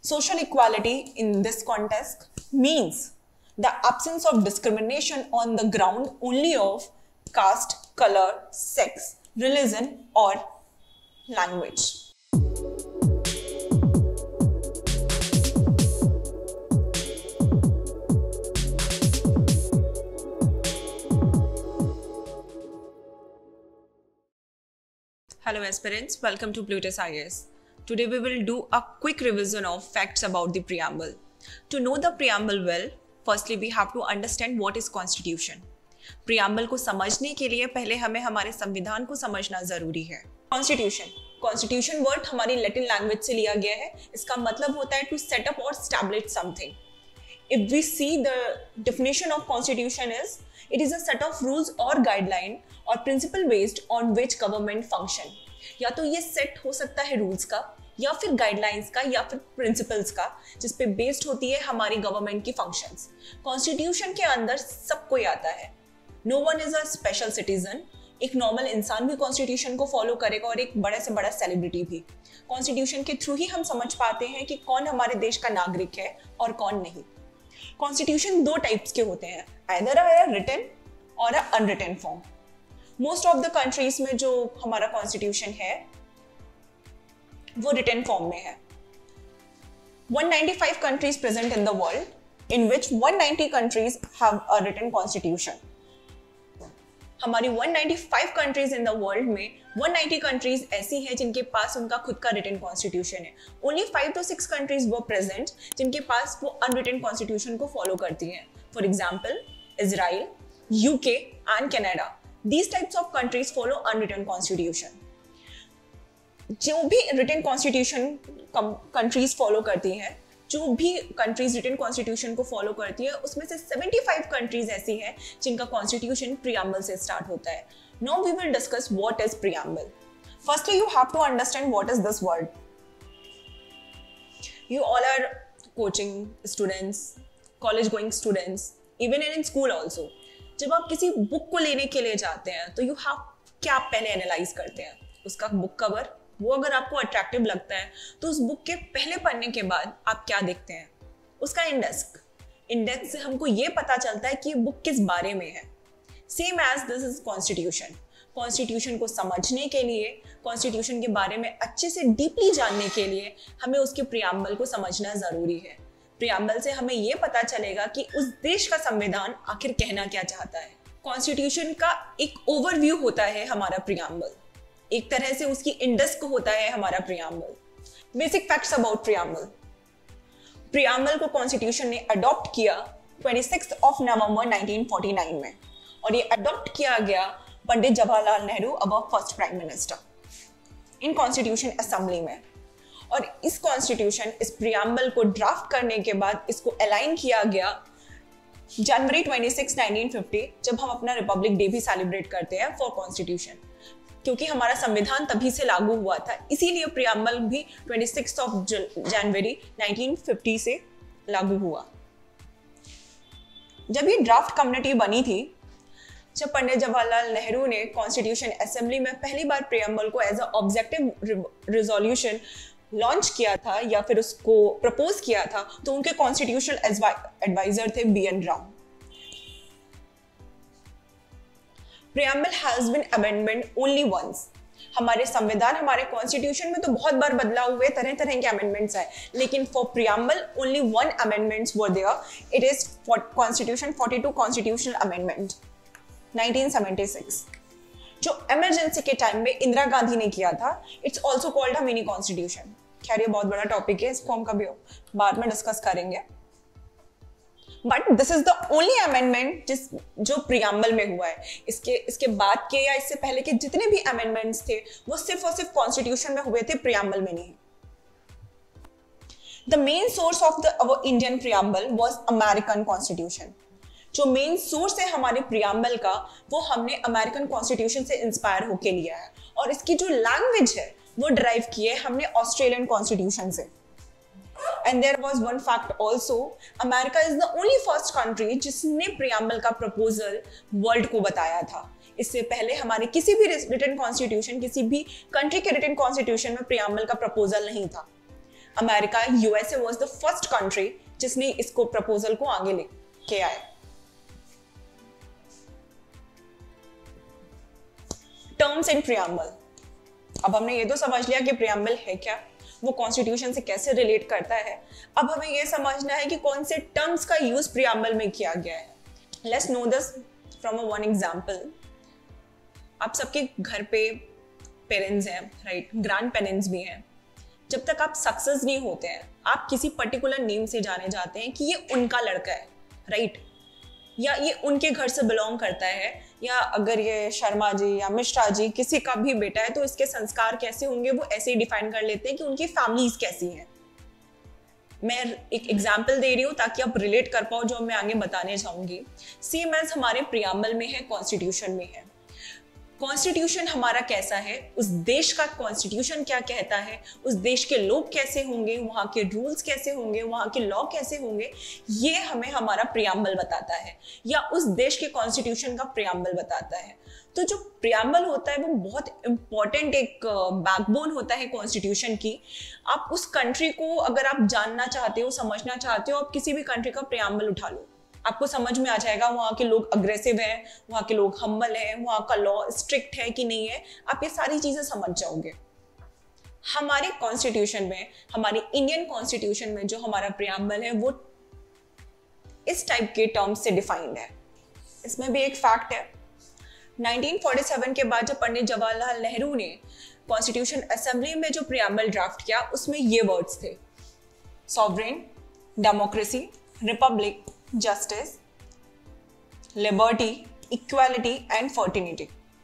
Social equality in this context means the absence of discrimination on the ground only of caste, color, sex, religion or language. Hello aspirants, welcome to Plutus IAS. Today we will do a quick revision of facts about the preamble. To know the preamble well, firstly we have to understand what is constitution. preamble को समझने के लिए पहले हमें हमारे संविधान को समझना जरूरी है. Constitution वर्ड हमारी लैटिन लैंग्वेज से लिया गया है. इसका मतलब होता है to set up or establish something. If we see the definition of constitution is, it is a set of rules or guideline or principle based on which government function. या तो ये सेट हो सकता है रूल्स का या फिर guidelines का या फिर प्रिंसिपल्स का, जिस पे बेस्ड होती है हमारी गवर्नमेंट की फंक्शंस. कॉन्स्टिट्यूशन के अंदर सब कोई आता है. No one is a special citizen. एक नॉर्मल इंसान भी कॉन्स्टिट्यूशन को फॉलो करेगा और एक बड़े से बड़ा सेलिब्रिटी भी. कॉन्स्टिट्यूशन के थ्रू ही हम समझ पाते हैं कि कौन हमारे देश का नागरिक है और कौन नहीं. कॉन्स्टिट्यूशन दो टाइप्स के होते हैं, either a written or a unwritten form. Most of the countries में जो हमारा कॉन्स्टिट्यूशन है वो रिटन फॉर्म में है. 195 countries present in the world in which 190 countries have a written constitution. हमारी 195 कंट्रीज इन द वर्ल्ड में 190 कंट्रीज ऐसी हैं जिनके पास उनका खुद का रिटन कॉन्स्टिट्यूशन है. ओनली 5 to 6 कंट्रीज वो प्रेजेंट जिनके पास वो अनरिटन कॉन्स्टिट्यूशन को फॉलो करती हैं. For example Israel, UK and Canada. These types of countries follow unwritten constitution. जो भी written constitution countries follow करती हैं, जो भी countries written constitution को follow करती है, उसमें से 75 countries ऐसी हैं जिनका constitution preamble से start होता है. Now we will discuss what is preamble. Firstly, you have to understand what is this word. You all are coaching students, college going students, even in school also. जब आप किसी book को लेने के लिए जाते हैं तो क्या आप पहले एनालाइज करते हैं? उसका बुक कवर, वो अगर आपको अट्रैक्टिव लगता है तो उस बुक के पहले पढ़ने के बाद आप क्या देखते हैं? उसका इंडेक्स से हमको ये पता चलता है कि ये बुक किस बारे में है. Same as this is constitution को समझने के लिए, कॉन्स्टिट्यूशन के बारे में अच्छे से डीपली जानने के लिए हमें उसके प्रियम्बल को समझना जरूरी है. प्रियम्बल से हमें यह पता चलेगा कि उस देश का संविधान आखिर कहना क्या चाहता है. कॉन्स्टिट्यूशन का एक ओवरव्यू होता है हमारा प्रियम्बल, एक तरह से उसकी इंडेक्स होता है हमारा preamble. Basic facts about preamble को कॉन्स्टिट्यूशन ने अडॉप्ट किया 26 नवंबर 1949 में, और ये अडॉप्ट किया गया पंडित जवाहरलाल नेहरू अब first prime minister in constitution assembly में. और इस कॉन्स्टिट्यूशन, इस प्रियम्बल को ड्राफ्ट करने के बाद इसको अलाइन किया गया जनवरी 26, 1950, जब हम अपना रिपब्लिक डे भी सेलिब्रेट करते हैं फॉर कॉन्स्टिट्यूशन, क्योंकि हमारा संविधान तभी से लागू हुआ था. इसीलिए प्रियम्बल भी 26 जनवरी 1950 से लागू हुआ. जब ये ड्राफ्ट कम्युनिटी बनी थी, जब पंडित जवाहरलाल नेहरू ने कॉन्स्टिट्यूशन असेंबली में पहली बार प्रियम्बल को as a objective resolution launch किया था या फिर उसको प्रपोज किया था, तो उनके कॉन्स्टिट्यूशनल एडवाइजर थे B.N. Rao. Preamble has been amendment only once. हमारे संविधान, हमारे कॉन्स्टिट्यूशन में तो बहुत बार बदलाव हुए, तरह तरह के अमेंडमेंट्स आए, लेकिन for preamble only one amendments were there. It is constitution 42 constitutional amendment 1976, जो इमरजेंसी के टाइम में इंदिरा गांधी ने किया था. It's also called a mini constitution. खैर ये बहुत बड़ा टॉपिक है, इसको हम कभी बाद में डिस्कस करेंगे. But this is the only amendment जो प्रियम्बल में हुआ है. इसके बाद के या इससे पहले के जितने भी अमेंडमेंट्स थे वो सिर्फ और सिर्फ कॉन्स्टिट्यूशन में हुए थे, प्रियम्बल में नहीं. The main source of our Indian preamble was American constitution. जो मेन सोर्स है हमारे प्रियम्बल का, वो हमने अमेरिकन कॉन्स्टिट्यूशन से इंस्पायर होके लिया है, और इसकी जो लैंग्वेज है वो ड्राइव की है हमने ऑस्ट्रेलियन कॉन्स्टिट्यूशन से. And there was one fact also, America is the only first country जिसने प्रियम्बल का प्रपोजल वर्ल्ड को बताया था. इससे पहले हमारे किसी भी रिटन कॉन्स्टिट्यूशन, किसी भी कंट्री के रिटन कॉन्स्टिट्यूशन में प्रियम्बल का प्रपोजल नहीं था. America, USA was the first country जिसने इसको प्रपोजल को आगे लेके आए। Terms in preamble. अब हमने ये तो समझ लिया कि प्रियम्बल है क्या, वो कॉन्स्टिट्यूशन से कैसे रिलेट करता है। अब हमें ये समझना है कि कौन से टर्म्स का यूज प्रियम्बल में किया गया है। Let's know this from a one example. आप सबके घर पे पेरेंट्स हैं, राइट, ग्रैंड पेरेंट्स भी हैं। जब तक आप सक्सेस नहीं होते हैं, आप किसी पर्टिकुलर नेम से जाने जाते हैं कि ये उनका लड़का है, राइट, या ये उनके घर से बिलोंग करता है, या अगर ये शर्मा जी या मिश्रा जी किसी का भी बेटा है तो इसके संस्कार कैसे होंगे वो ऐसे ही डिफाइन कर लेते हैं कि उनकी फैमिलीज कैसी हैं। मैं एक एग्जाम्पल दे रही हूँ ताकि आप रिलेट कर पाओ जो मैं आगे बताने जाऊंगी। सेम एज हमारे प्रियम्बल में है, कॉन्स्टिट्यूशन में है। कॉन्स्टिट्यूशन हमारा कैसा है, उस देश का कॉन्स्टिट्यूशन क्या कहता है, उस देश के लोग कैसे होंगे, वहाँ के रूल्स कैसे होंगे, वहाँ के लॉ कैसे होंगे, ये हमें हमारा प्रियम्बल बताता है, या उस देश के कॉन्स्टिट्यूशन का प्रियम्बल बताता है। तो जो प्रियम्बल होता है वो बहुत इंपॉर्टेंट एक बैकबोन होता है कॉन्स्टिट्यूशन की। आप उस कंट्री को अगर आप जानना चाहते हो, समझना चाहते हो, आप किसी भी कंट्री का प्रियम्बल उठा लो, आपको समझ में आ जाएगा वहाँ के लोग अग्रेसिव हैं, वहाँ के लोग हम्बल हैं, वहाँ का लॉ स्ट्रिक्ट है कि नहीं है, आप ये सारी चीजें समझ जाओगे। हमारे कॉन्स्टिट्यूशन में, हमारे इंडियन कॉन्स्टिट्यूशन में जो हमारा प्रियम्बल है वो इस टाइप के टर्म्स से डिफाइंड है। इसमें भी एक फैक्ट है, 1947 के बाद जब पंडित जवाहरलाल नेहरू ने कॉन्स्टिट्यूशन असेंबली में जो प्रियम्बल ड्राफ्ट किया उसमें ये वर्ड्स थे, sovereign, democracy, republic, justice, liberty, equality and fraternity.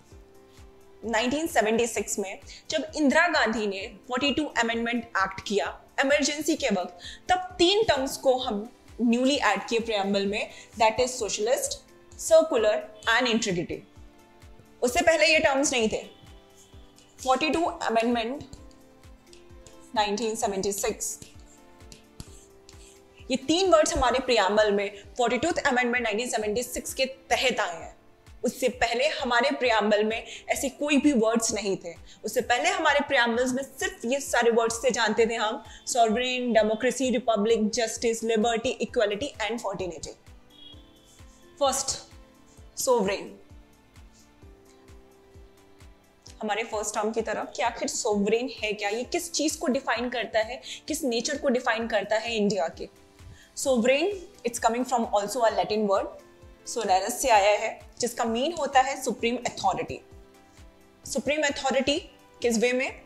1976 में जब इंदिरा गांधी ने 42 अमेंडमेंट एक्ट किया इमरजेंसी के वक्त, तब 3 टर्म्स को हम न्यूली ऐड किए प्रियम्बल में, that is socialist, secular and integrity. उससे पहले ये टर्म्स नहीं थे। 42 अमेंडमेंट 1976, ये 3 वर्ड्स हमारे प्रियम्बल में 42th अमेंडमेंट 1976 के तहत आए हैं। उससे पहले हमारे प्रियम्बल में ऐसे कोई भी वर्ड्स नहीं थे। उससे पहले हमारे प्रियम्बल्स में सिर्फ ये सारे वर्ड्स से जानते थे हम, sovereign, democracy, republic, justice, liberty, equality and fraternity. First, sovereign. हमारे फर्स्ट टर्म की तरफ कि आखिर सोवरेन है क्या, ये किस चीज को डिफाइन करता है, किस नेचर को डिफाइन करता है इंडिया के। Sovereign it's coming from also a Latin word सोलेरस से आया है, जिसका मीन होता है सुप्रीम अथॉरिटी। सुप्रीम अथॉरिटी किस वे में,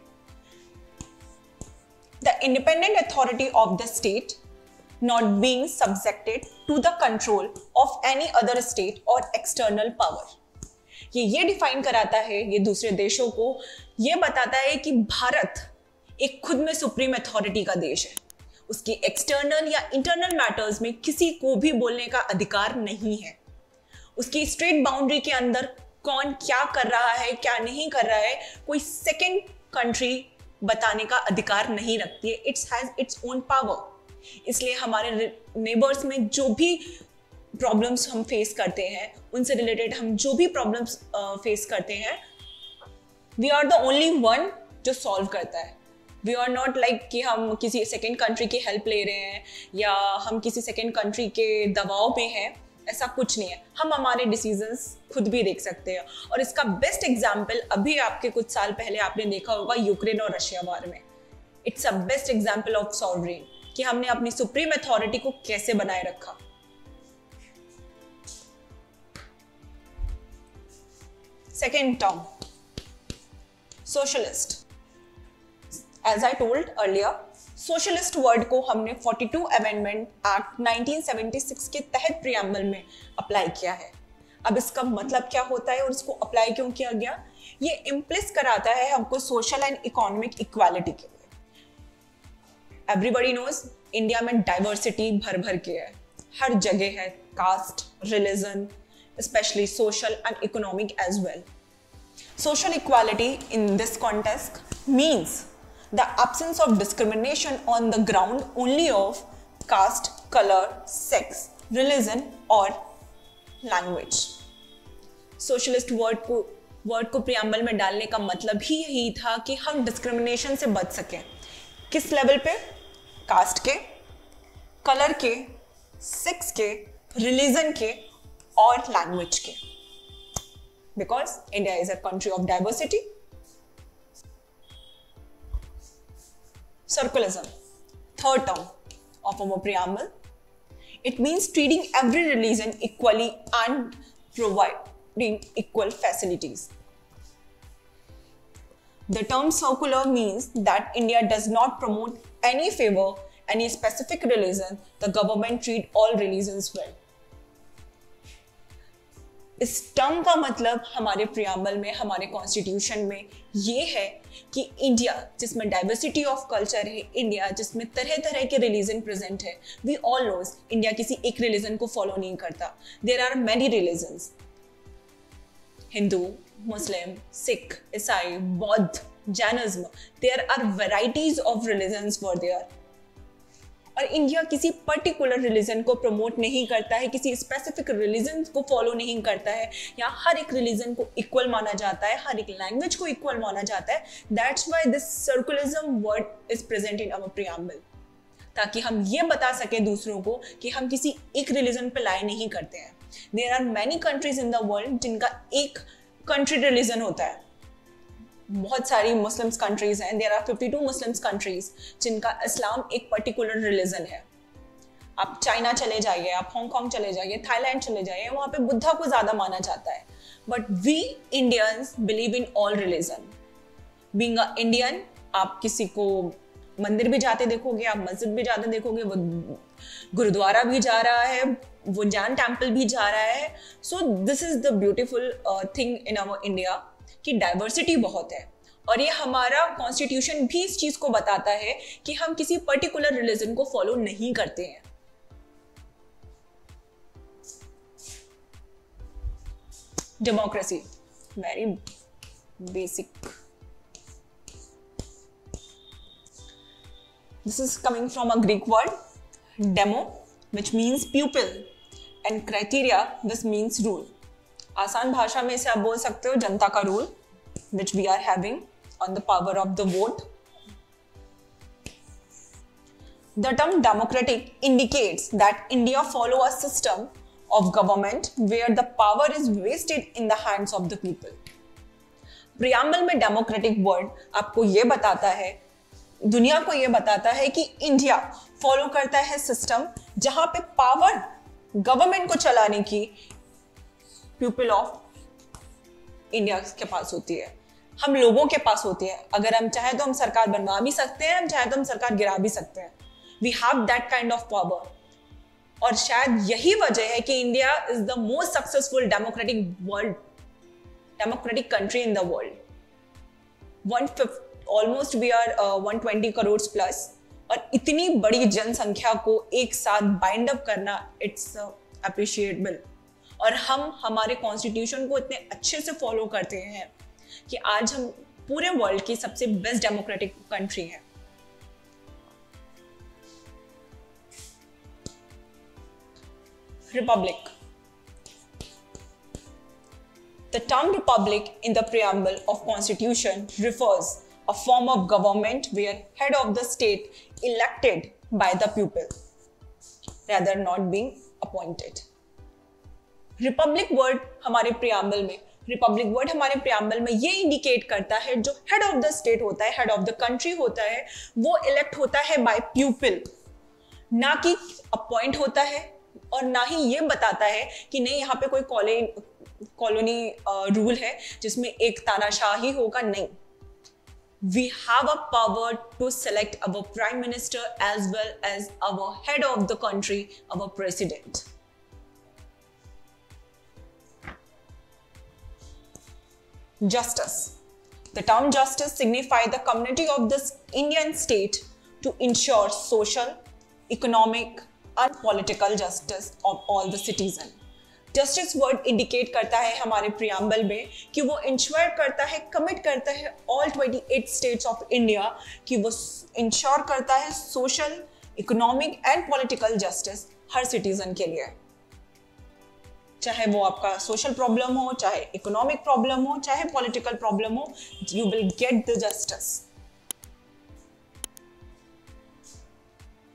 the independent authority of the state not being subjected to the control of any other state और एक्सटर्नल पावर। ये डिफाइन कराता है, ये दूसरे देशों को ये बताता है कि भारत एक खुद में सुप्रीम अथॉरिटी का देश है। उसकी एक्सटर्नल या इंटरनल मैटर्स में किसी को भी बोलने का अधिकार नहीं है। उसकी स्ट्रेट बाउंड्री के अंदर कौन क्या कर रहा है, क्या नहीं कर रहा है, कोई सेकेंड कंट्री बताने का अधिकार नहीं रखती है। It's has its own power. इसलिए हमारे नेबर्स में जो भी प्रॉब्लम्स हम फेस करते हैं, उनसे रिलेटेड हम जो भी प्रॉब्लम्स फेस करते हैं, we are the only one जो सॉल्व करता है। वी आर नॉट लाइक कि हम किसी सेकेंड कंट्री की हेल्प ले रहे हैं या हम किसी सेकेंड कंट्री के दबाव में हैं, ऐसा कुछ नहीं है। हम हमारे डिसीजंस खुद भी देख सकते हैं। और इसका बेस्ट एग्जाम्पल अभी आपके कुछ साल पहले आपने देखा होगा यूक्रेन और रशिया वार में। It's a best example of sovereign कि हमने अपनी सुप्रीम अथॉरिटी को कैसे बनाए रखा। Second term, socialist. As I told earlier, socialist word को हमने 42 अमेंडमेंट एक्ट 1976 के तहत प्रियम्बल में अप्लाई किया है। अब इसका मतलब क्या होता है और इसको अप्लाई क्यों किया गया, ये इम्प्लिस कराता है हमको सोशल एंड इकोनॉमिक इक्वालिटी के लिए। एवरीबॉडी नोज इंडिया में डाइवर्सिटी भर भर के है, हर जगह है, caste, religion, especially social and economic as well. Social equality in this context means the absence of discrimination on the ground only of caste, color, sex, religion or language. Socialist word को preamble में डालने का मतलब ही यही था कि हम discrimination से बच सकें। किस लेवल पे, कास्ट के, कलर के, सेक्स के, रिलीजन के और लैंग्वेज के, because India is a country of diversity. Circularism, third term of our preamble. It means treating every religion equally and providing equal facilities. The term circular means that India does not promote any favor any specific religion. The government treat all religions well. इस term का मतलब हमारे preamble में, हमारे constitution में ये है कि इंडिया जिसमें डाइवर्सिटी ऑफ कल्चर है, इंडिया जिसमें तरह तरह के रिलीजन प्रेजेंट है. वी ऑल नोज इंडिया किसी एक रिलीजन को फॉलो नहीं करता. There are many religions, Hindu, Muslim, Sikh, ईसाई, बौद्ध, Jainism. There are varieties of religions for there. और इंडिया किसी पर्टिकुलर रिलीजन को प्रमोट नहीं करता है, किसी स्पेसिफिक रिलीजन को फॉलो नहीं करता है. या हर एक रिलीजन को इक्वल माना जाता है, हर एक लैंग्वेज को इक्वल माना जाता है. That's why this secularism word is present in our preamble, ताकि हम ये बता सकें दूसरों को कि हम किसी एक रिलीजन पे लाई नहीं करते हैं. There are many countries in the world जिनका एक कंट्री रिलीजन होता है. बहुत सारी मुस्लिम्स कंट्रीज हैं. देयर आर 52 मुस्लिम्स कंट्रीज जिनका इस्लाम एक पर्टिकुलर रिलीजन है. आप चाइना चले जाइए, आप हांगकांग चले जाइए, थाईलैंड चले जाइए, वहाँ पे बुद्धा को ज़्यादा माना जाता है. But we Indians believe in all religion. Being a Indian, आप किसी को मंदिर भी जाते देखोगे, आप मस्जिद भी जाते देखोगे, वो गुरुद्वारा भी जा रहा है, वो जैन टेम्पल भी जा रहा है. So this is the beautiful thing in our India कि डाइवर्सिटी बहुत है. और ये हमारा कॉन्स्टिट्यूशन भी इस चीज को बताता है कि हम किसी पर्टिकुलर रिलीजन को फॉलो नहीं करते हैं. Democracy, very basic. This is coming from a Greek word demo which means people and criteria this means rule. आसान भाषा में इसे आप बोल सकते हो जनता का rule, which we are having on the power of the vote. The term democratic indicates that India follow a system of government where the power is vested in the hands of the people. Preamble में democratic word आपको ये बताता है, दुनिया को ये बताता है कि इंडिया फॉलो करता है सिस्टम जहां पे पावर गवर्नमेंट को चलाने की पीपल ऑफ इंडिया के पास होती है, हम लोगों के पास होती है. अगर हम चाहे तो हम सरकार बनवा भी सकते हैं, हम चाहे तो हम सरकार गिरा भी सकते हैं. We have that kind of power. और शायद यही वजह है कि India is the most successful democratic country in the world. Almost we are 120 crore plus. और इतनी बड़ी जनसंख्या को एक साथ बाइंड अप करना, इट्स अप्रिशिएटेबल. और हम हमारे कॉन्स्टिट्यूशन को इतने अच्छे से फॉलो करते हैं कि आज हम पूरे वर्ल्ड की सबसे बेस्ट डेमोक्रेटिक कंट्री है. Republic. The term republic in the preamble of constitution refers a form of government where head of the state elected by the people rather not being appointed. Republic word हमारे preamble में ये indicate करता है जो head of the state होता है, head of the country होता है, वो इलेक्ट होता है बाय पीपल, ना कि अपॉइंट होता है. और ना ही ये बताता है कि नहीं यहाँ पे कोई कॉलोनी रूल है जिसमें एक तानाशाही होगा. नहीं, we have a power to select our prime minister as well as our head of the country, our president. Justice. The term justice signifies the community of this Indian state to ensure social, economic and political justice of all the citizens. Justice word indicate करता है हमारे preamble में कि वो ensure करता है, commit करता है all 28 states of India कि वो ensure करता है social, economic and political justice her citizen के लिए. चाहे वो आपका सोशल प्रॉब्लम हो, चाहे इकोनॉमिक प्रॉब्लम हो, चाहे पॉलिटिकल प्रॉब्लम हो, you will get the justice.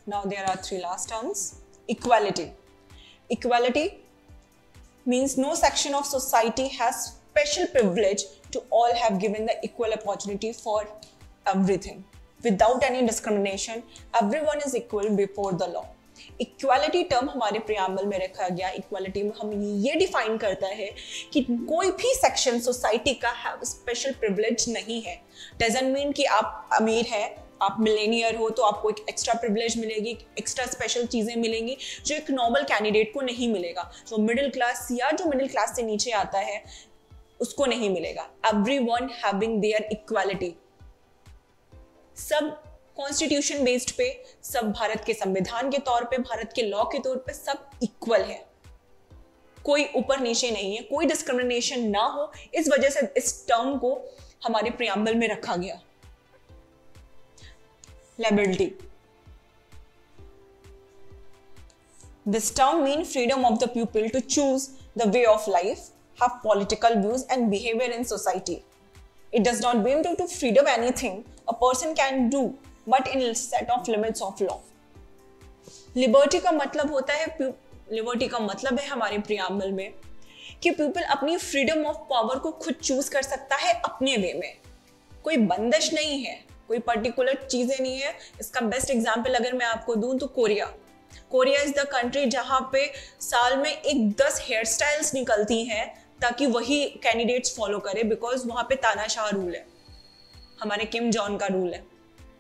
Now there are three last terms. Equality. Equality means no section of society has special privilege to all have given the equal opportunity for everything. Without any discrimination, everyone is equal before the law. Equality term हमारे preamble में रखा गया. Equality में हम ये define करता है कि कोई भी सेक्शन सोसाइटी का स्पेशल प्रिविलेज नहीं है. डजंट मीन कि आप अमीर हैं, आप मिलेनियर हो तो आपको एक एक्स्ट्रा प्रिविलेज मिलेगी, एक्स्ट्रा स्पेशल चीज़ें मिलेंगी जो एक नॉर्मल कैंडिडेट को नहीं मिलेगा. जो मिडिल क्लास या जो मिडिल क्लास से नीचे आता है उसको नहीं मिलेगा. Everyone having their equality. सब कॉन्स्टिट्यूशन बेस्ड पे, सब भारत के संविधान के तौर पे, भारत के लॉ के तौर पे सब इक्वल है. कोई ऊपर नीचे नहीं है, कोई डिस्क्रिमिनेशन ना हो, इस वजह से इस टर्म को हमारे प्रियम्बल में रखा गया. Liberty. This term means freedom of the people to choose the way of life, have political views and behavior in society. It does not mean to freedom anything a person can do, but in a set of limits of law. Liberty का मतलब होता है, liberty का मतलब है हमारे preamble में कि पीपल अपनी फ्रीडम ऑफ पावर को खुद चूज कर सकता है अपने वे में. कोई बंदिश नहीं है, कोई पर्टिकुलर चीजें नहीं है. इसका बेस्ट एग्जांपल अगर मैं आपको दूं तो Korea. Korea is the country जहां पे साल में एक 10 हेयर स्टाइल्स निकलती हैं ताकि वही कैंडिडेट्स फॉलो करे, बिकॉज वहां पे तानाशाह रूल है, हमारे किम जॉन का रूल है.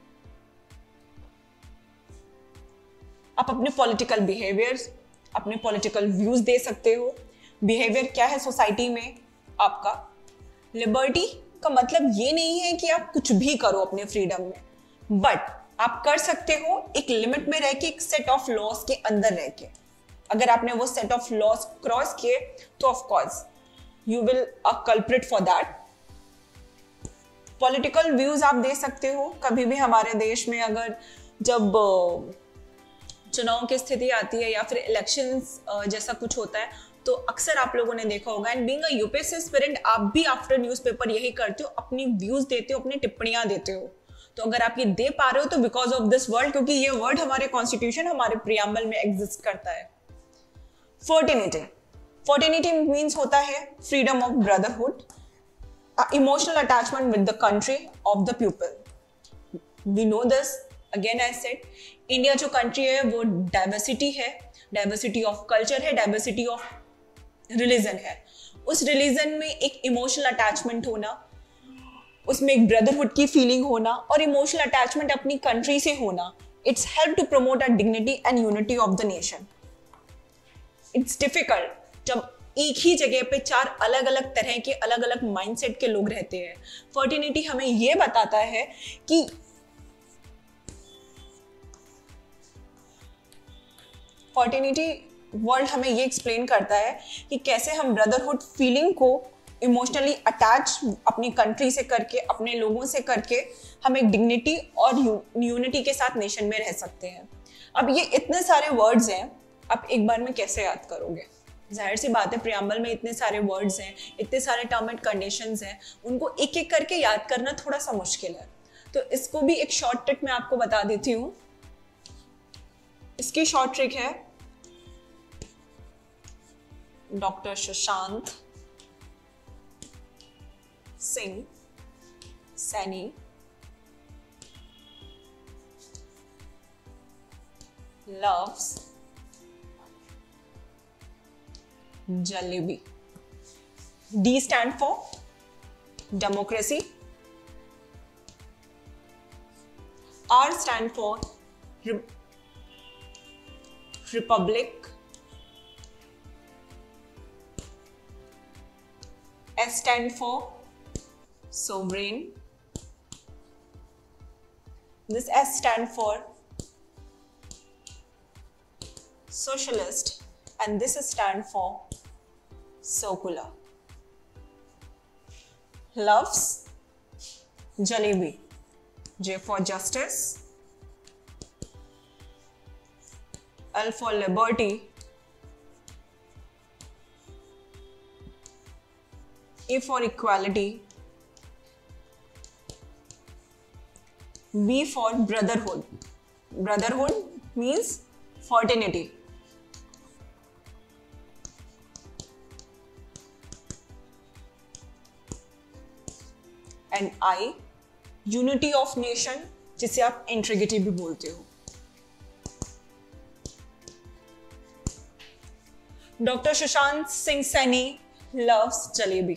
आप अपने पॉलिटिकल बिहेवियर्स, अपने पॉलिटिकल व्यूज दे सकते हो. बिहेवियर क्या है सोसाइटी में आपका. लिबर्टी का मतलब ये नहीं है कि आप कुछ भी करो अपने फ्रीडम में, बट आप कर सकते हो एक लिमिट में रह के, एक सेट ऑफ लॉस के अंदर रह के. अगर आपने वो सेट ऑफ लॉस क्रॉस किए तो of course you will a culprit for that. Political views आप दे सकते हो. कभी भी हमारे देश में अगर जब चुनाव की स्थिति आती है या फिर इलेक्शंस जैसा कुछ होता है तो अक्सर आप लोगों ने देखा होगा, and being a UPSC aspirant आप भी आफ्टर न्यूज़पेपर यही करते हो, अपनी व्यूज देते हो, अपनी टिप्पणियां देते हो. तो अगर आप ये दे पा रहे हो तो बिकॉज ऑफ दिस वर्ड, क्योंकि ये वर्ड हमारे कॉन्स्टिट्यूशन, हमारे प्रियम्बल में एग्जिस्ट करता है. फर्टिनिटी. फर्टिनिटी मीन्स होता है freedom of brotherhood, emotional attachment with the country of the people. We know this, again I said, India जो कंट्री है वो डाइवर्सिटी है, डाइवर्सिटी ऑफ कल्चर है, डाइवर्सिटी ऑफ रिलीजन है. उस रिलीजन में एक इमोशनल अटैचमेंट होना, उसमें एक ब्रदरहुड की फीलिंग होना और इमोशनल अटैचमेंट अपनी कंट्री से होना, it's help to promote a dignity and unity of the nation. It's difficult जब एक ही जगह पे 4 अलग अलग तरह के, अलग अलग माइंडसेट के लोग रहते हैं. फर्टिनिटी हमें यह बताता है कि फर्टिनिटी वर्ल्ड हमें ये एक्सप्लेन करता है कि कैसे हम ब्रदरहुड फीलिंग को इमोशनली अटैच अपनी कंट्री से करके, अपने लोगों से करके, हम एक डिग्निटी और यूनिटी के साथ नेशन में रह सकते हैं. अब ये इतने सारे वर्ड्स हैं, आप एक बार में कैसे याद करोगे. जाहिर सी बात है, प्रियम्बल में इतने सारे वर्ड्स हैं, इतने सारे टर्म एंड कंडीशंस हैं, उनको एक एक करके याद करना थोड़ा सा मुश्किल है. तो इसको भी एक शॉर्ट ट्रिक मैं आपको बता देती हूँ. इसकी शॉर्ट ट्रिक है doctor Shashank Singh Saini loves jalebi. D stand for democracy. R stand for republic. S stand for sovereign. This S stand for socialist, and this stand for circular. Loves jalebi. J for justice. L for liberty. A for equality. B for brotherhood. Brotherhood means fertility. And I, unity of nation, जिसे आप integrity भी बोलते हो. Dr. Sushant Singh Saini loves jalebi.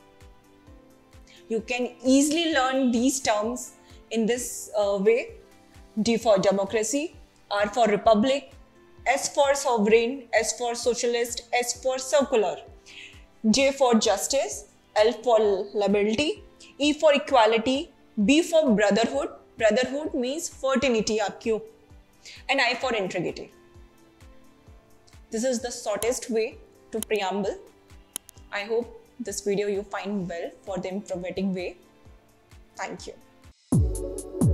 You can easily learn these terms in this way. D for democracy, R for republic, S for sovereign, S for socialist, S for circular, J for justice, L for liberty, E for equality, B for brotherhood, brotherhood means fraternity आपकी, and I for integrity. This is the shortest way to preamble. I hope this video you find well for the improvating way. Thank you.